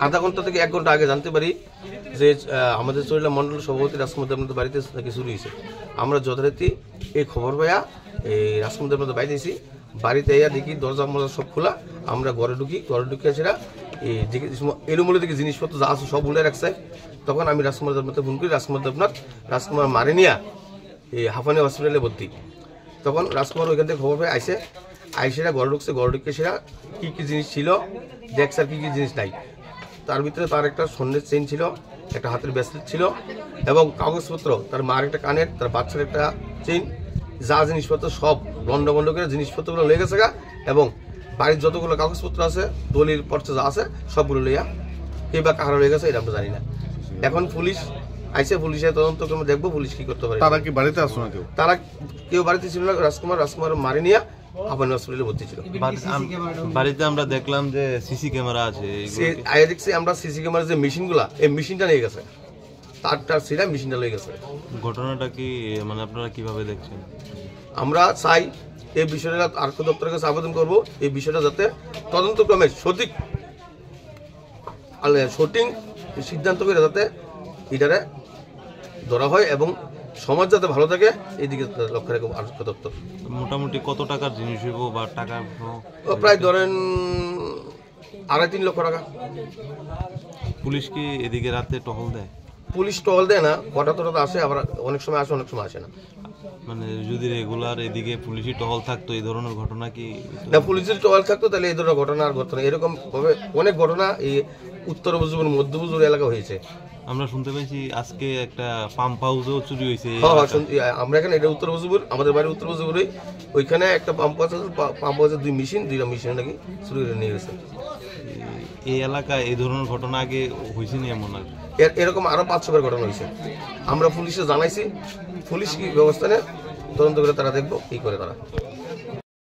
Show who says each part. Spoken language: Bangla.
Speaker 1: আধা ঘন্টা থেকে 1 ঘন্টা আগে জানতে পারি যে আমাদের চরিলা মন্ডল সভাপতি রাজকুমার দেবনাথের বাড়িতে নাকি চুরি হয়েছে। আমরা যথারীতি এই খবর পাইয়া এই রাজকুমার দেবনাথের বাড়িতে এসেছি। বাড়িতে এসে দেখি দরজা মরজা সব খোলা। আমরা ঘরে ঢুকি সেটা এই এলোমেলো দিকে জিনিসপত্র যা আছে সব উলে রাখছে। তখন আমি রাজকুমার দেবনাথকে ফোন করি। রাজকুমার মারে নিয়া এই হাফানি হসপিটালে ভর্তি। তখন রাজকুমার ওইখান থেকে খবর পেয়ে আইসেরা ঘরে ঢুকছে। ঘরে ঢুকে সেরা কী কী জিনিস ছিল দেখছে আর কী কী জিনিস নাই। তার ভিতরে তার একটা স্বর্ণের চেইন ছিল, একটা হাতের ব্রেসলেট ছিল এবং কাগজপত্র, তার মার একটা কানের, তার বাচ্চার একটা চেইন, যা জিনিসপত্র সব বন্ধ করে জিনিসপত্রগুলো লেগে গেছে এবং বাড়ির যতগুলো কাগজপত্র আছে দলিল পর্চা যা আছে সবগুলো লইয়া কে বা কাহারা লেগে গেছে এটা আমরা জানি না। এখন পুলিশ আইসে, পুলিশের তদন্ত করে দেখবো পুলিশ কি করতে পারে।
Speaker 2: তারা কি বাড়িতে আসলো না?
Speaker 1: তারা কেউ বাড়িতে ছিল না। রাজকুমার মারি নিয়ে হাফানি হসপিটালে ভর্তি ছিল।
Speaker 3: বাড়িতে আমরা দেখলাম যে সিসি ক্যামেরা আছে।
Speaker 1: দেখছি আমরা সিসি ক্যামেরার যে মেশিনগুলা, এই মেশিনটা নিয়ে গেছে, তারটার ছিঁড়া মেশিনটা লয়ে গেছে।
Speaker 3: ঘটনাটা কি মানে আপনারা কিভাবে দেখছেন?
Speaker 1: আমরা চাই এই বিষয়টা আর্থ দপ্তরের কাছে আবেদন করব, এই বিষয়টা যাতে তদন্তক্রমে সঠিক সিদ্ধান্ত করে যাতে এটারে ধরা হয় এবং সমাজ যাতে ভালো থাকে এইদিকে লক্ষ্য রাখবো আর্থ দপ্তর।
Speaker 3: মোটামুটি কত টাকার জিনিস হইব বা টাকা?
Speaker 1: প্রায় ধরেন 2.5-3 লক্ষ টাকা।
Speaker 3: পুলিশ কি এদিকে রাতে টহল দেয়?
Speaker 1: পুলিশ টহল দেয় না, হঠাৎ আসে, আবার অনেক সময় আসে, অনেক সময় আসে না।
Speaker 3: মানে যদি রেগুলার এদিকে পুলিশি টহল থাকতো এই ধরনের ঘটনা কি
Speaker 1: না? পুলিশের টহল থাকতো তাহলে এই ধরনের ঘটনা আর ঘটনা এরকম ভাবে অনেক ঘটনা এই উত্তর বজুর মধ্য বজুর এলাকা হয়েছে।
Speaker 3: আমরা শুনতে পেয়েছি আজকে একটা পাম্প হাউসেও চুরি হয়েছে।
Speaker 1: আমরা এখানে এটা উত্তর বজুপুর, আমাদের বাড়ি উত্তর বজুপুরে, ওইখানে একটা পাম্প হাউসের 2 মেশিন নাকি চুরি করে নিয়ে গেছে।
Speaker 3: এই এলাকায় এই ধরনের ঘটনা আগে হয়েছে নি এমন? আর
Speaker 1: এরকম আরো 500 ঘটনা হয়েছে। আমরা পুলিশে জানাইছি, পুলিশ কি ব্যবস্থা নেয় তদন্ত করে তারা দেখবো কি করে তারা।